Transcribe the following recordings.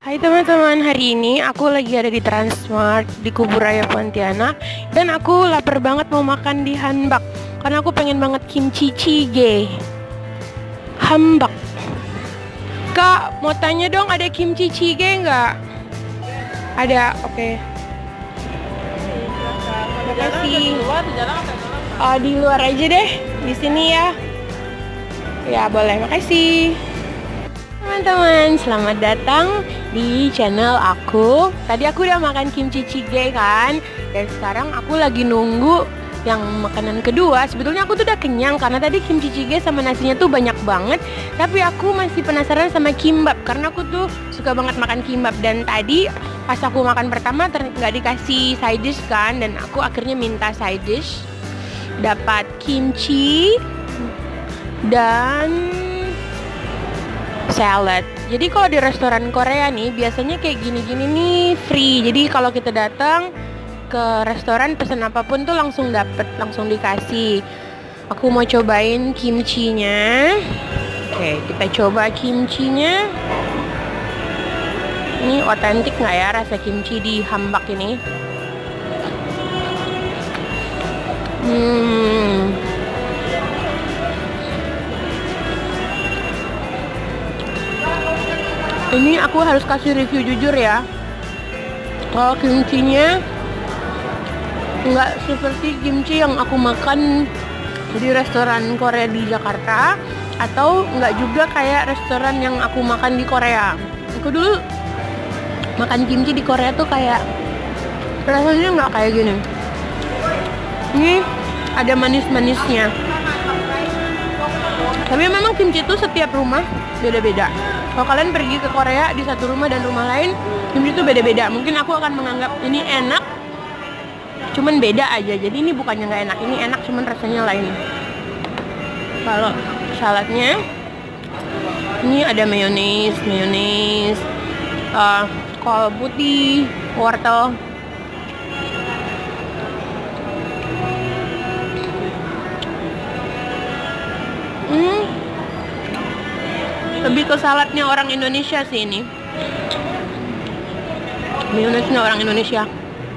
Hai teman-teman, hari ini aku lagi ada di Transmart di Kuburaya Pontianak. Dan aku lapar banget mau makan di Hanbak karena aku pengen banget kimchi jjigae. Hanbak. Kak, mau tanya dong, ada kimchi jjigae nggak? Ada, oke. Makasih. Di luar aja deh, di sini ya. Ya boleh, makasih. Teman-teman, selamat datang di channel aku. Tadi aku udah makan kimchi jjigae kan, dan sekarang aku lagi nunggu yang makanan kedua. Sebetulnya aku tuh udah kenyang karena tadi kimchi jjigae sama nasinya tuh banyak banget. Tapi aku masih penasaran sama kimbap karena aku tuh suka banget makan kimbap. Dan tadi pas aku makan pertama nggak dikasih side dish kan, dan aku akhirnya minta side dish. Dapat kimchi dan salad. Jadi kalau di restoran Korea nih biasanya kayak gini-gini nih free. Jadi kalau kita datang ke restoran pesen apapun tuh langsung dapet, langsung dikasih. Aku mau cobain kimchinya. Oke, kita coba kimchinya. Ini otentik nggak ya rasa kimchi di Hanbak ini? Ini aku harus kasih review jujur ya. Kalau kimchinya nggak seperti kimchi yang aku makan di restoran Korea di Jakarta, atau nggak juga kayak restoran yang aku makan di Korea. Aku dulu makan kimchi di Korea tuh kayak rasanya nggak kayak gini. Ini ada manis-manisnya. Tapi memang kimchi itu setiap rumah beda-beda. Kalau kalian pergi ke Korea di satu rumah dan rumah lain, kimchi itu beda-beda. Mungkin aku akan menganggap ini enak, cuman beda aja. Jadi ini bukannya nggak enak, ini enak cuman rasanya lain. Kalau saladnya, ini ada mayones, kol putih, wortel. Lebih ke saladnya orang Indonesia sih ini. Mayonesnya orang Indonesia.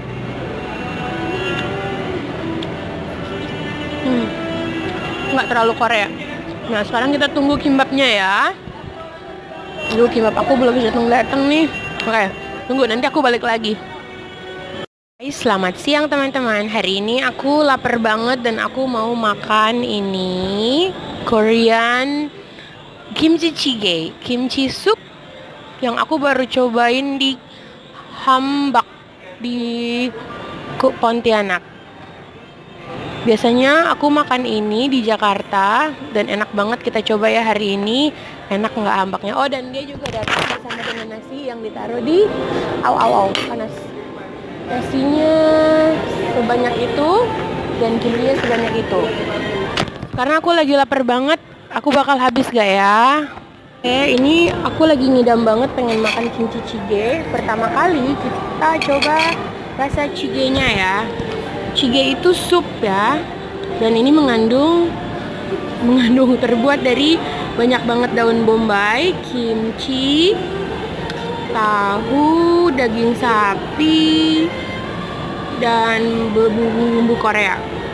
Nggak terlalu Korea. Nah sekarang kita tunggu kimbapnya ya. Aduh, kimbap aku belum datang nih. Oke, tunggu, nanti aku balik lagi. Selamat siang teman-teman. Hari ini aku lapar banget dan aku mau makan ini Korean kimchi jjigae, kimchi soup yang aku baru cobain di Hanbak di Pontianak. Biasanya aku makan ini di Jakarta dan enak banget. Kita coba ya hari ini, enak nggak Hanbaknya. Oh, dan dia juga datang bersama dengan nasi yang ditaruh di panas. Nasinya sebanyak itu dan kimchinya sebanyak itu. Karena aku lagi lapar banget, aku bakal habis gak ya? Ini aku lagi ngidam banget pengen makan kimchi jjigae. Pertama kali kita coba rasa jjigae-nya ya. Jjigae itu sup ya. Dan ini mengandung terbuat dari banyak banget daun bombay, kimchi, tahu, daging sapi, dan bumbu-bumbu Korea.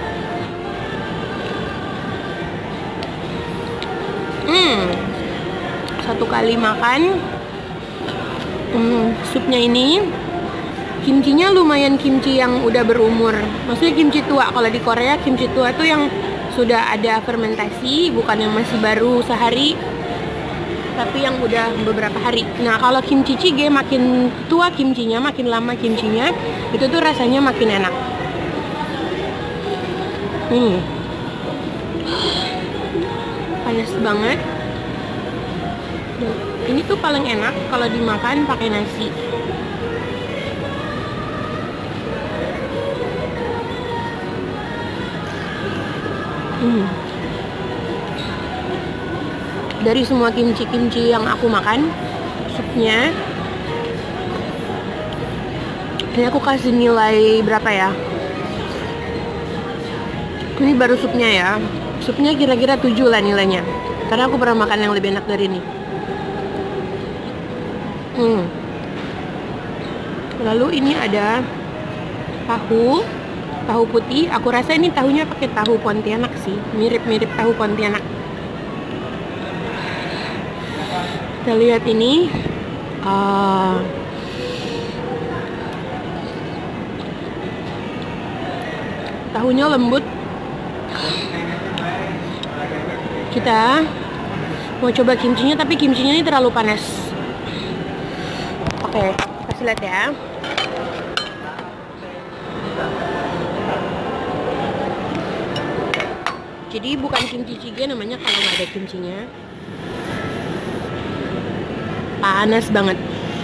Satu kali makan supnya ini, kimchinya lumayan kimchi yang udah berumur. Maksudnya kimchi tua. Kalau di Korea kimchi tua tuh yang sudah ada fermentasi, bukan yang masih baru sehari, tapi yang udah beberapa hari. Nah kalau kimchi jjigae makin tua kimchinya, makin lama kimchinya, itu tuh rasanya makin enak. Panas banget. Ini tuh paling enak kalau dimakan pakai nasi. Dari semua kimchi yang aku makan, supnya ini aku kasih nilai berapa ya? Ini baru supnya ya. Supnya kira-kira 7 lah nilainya. Karena aku pernah makan yang lebih enak dari ini. Lalu ini ada tahu putih. Aku rasa ini tahunya pakai tahu Pontianak sih, mirip-mirip tahu Pontianak. Kita lihat ini. Tahunya lembut. Kita mau coba kimchinya, tapi kimchinya ini terlalu panas. Oke, kasih lihat ya. Jadi bukan kimchi jjigae namanya kalau nggak ada kimchinya. Panas banget.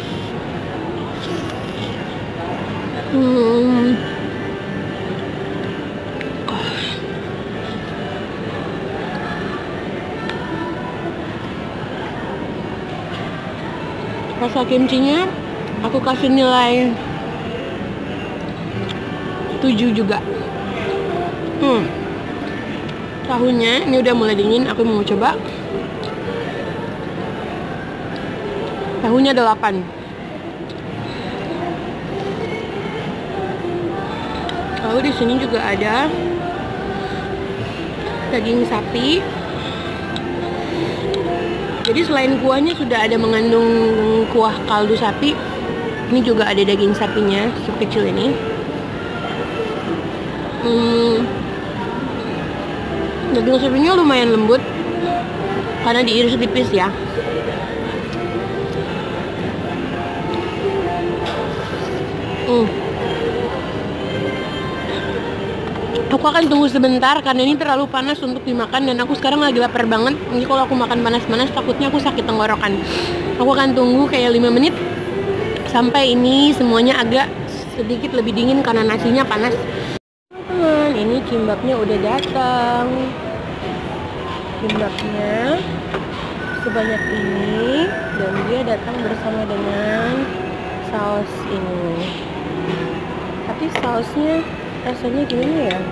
Rasa kimchinya aku kasih nilai 7 juga. Tahunya ini udah mulai dingin, aku mau coba. Tahunya 8. Lalu di sini juga ada daging sapi. Jadi selain kuahnya sudah ada mengandung kuah kaldu sapi, ini juga ada daging sapinya sekecil ini. Daging sapinya lumayan lembut karena diiris tipis ya. Aku akan tunggu sebentar karena ini terlalu panas untuk dimakan dan aku sekarang lagi lapar banget. Jadi kalau aku makan panas-panas takutnya aku sakit tenggorokan. Aku akan tunggu kayak 5 menit sampai ini semuanya agak sedikit lebih dingin karena nasinya panas. Teman-teman, ini kimbapnya udah datang. Kimbapnya sebanyak ini dan dia datang bersama dengan saus ini. Tapi sausnya rasanya gimana ya?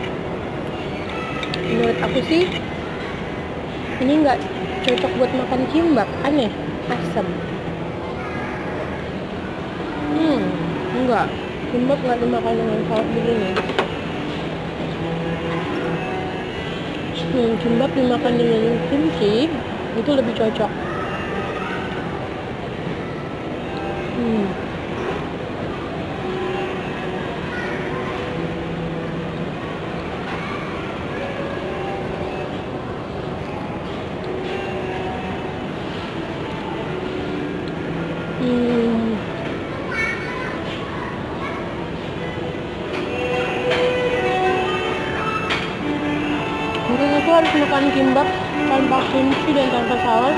Menurut aku sih ini nggak cocok buat makan kimbap, aneh, asam. Enggak, kimbap nggak dimakan dengan saus begini. Kimbap dimakan dengan kimchi itu lebih cocok. Mungkin aku harus makan kimbap tanpa kimchi dan tanpa saus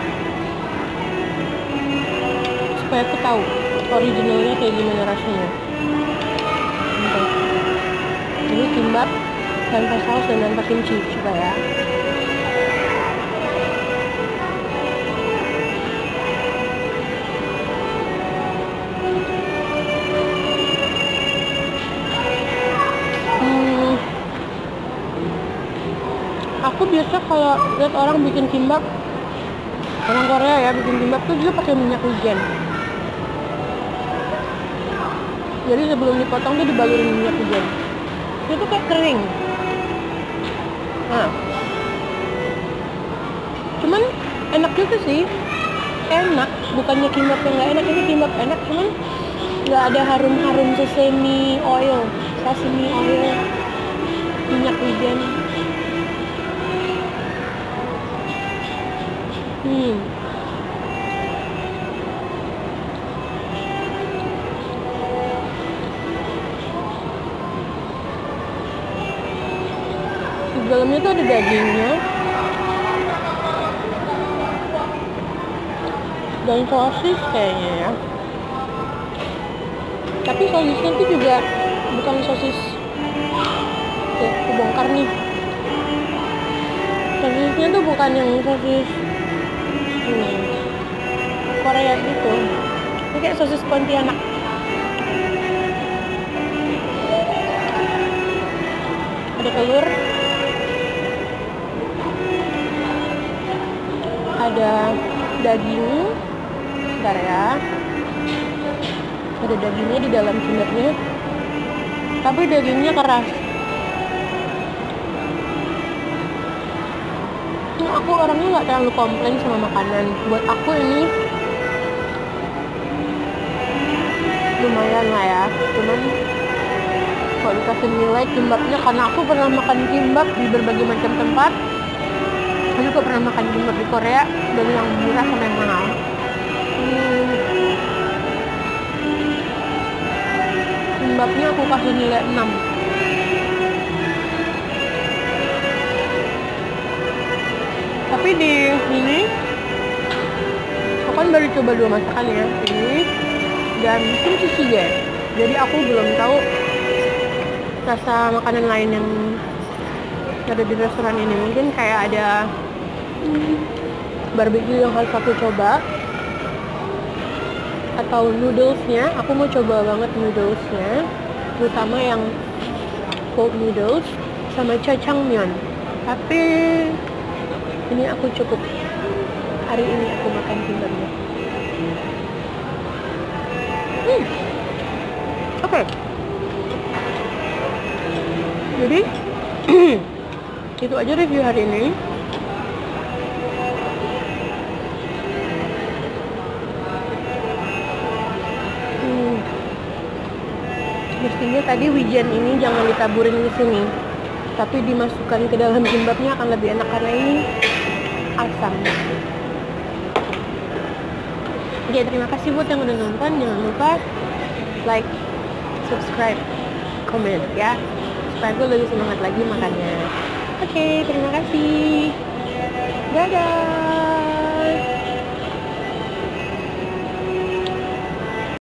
supaya aku tahu originalnya kayak gimana rasanya. Ini kimbap tanpa saus dan tanpa kimchi, coba ya. Aku biasa kalau lihat orang bikin kimbap, orang Korea ya bikin kimbap tuh dia pakai minyak wijen. Jadi sebelum dipotong tuh dibalurin minyak wijen. Itu kayak kering. Nah, cuman enak juga sih, enak. Bukannya kimbap yang nggak enak, ini kimbap enak, cuman nggak ada harum-harum sesame oil, minyak wijen. Di dalamnya tuh ada dagingnya dan sosis kayaknya ya. Tapi sosisnya tuh juga bukan sosis. Oke, aku bongkar nih. Sosisnya tuh bukan yang sosis Korea gitu. Ini kayak sosis Pontianak. Ada telur, ada daging, bentar ya. Ada dagingnya di dalam kimbapnya, tapi dagingnya keras. Aku orangnya nggak terlalu komplain sama makanan. Buat aku ini lumayan lah ya. Cuman kalau dikasih nilai kimbapnya, karena aku pernah makan kimbap di berbagai macam tempat. Aku juga pernah makan kimbap di Korea, dari yang murah sampai yang mahal. Kimbapnya aku kasih nilai 6. Tapi di ini aku kan baru coba 2 masakan ya, ini dan kimchi jjigae. Jadi aku belum tahu rasa makanan lain yang ada di restoran ini. Mungkin kayak ada barbecue yang harus aku coba, atau noodlesnya. Aku mau coba banget noodlesnya, terutama yang cold noodles sama jjajangmyeon. Tapi ini aku cukup, hari ini aku makan kimbapnya. Oke. Jadi itu aja review hari ini. Mestinya tadi wijen ini jangan ditaburin di sini, tapi dimasukkan ke dalam kimbapnya akan lebih enak karena ini asam. Oke, terima kasih buat yang udah nonton. Jangan lupa like, subscribe, komen ya, supaya gue lebih semangat lagi makannya. Oke, terima kasih. Dadah.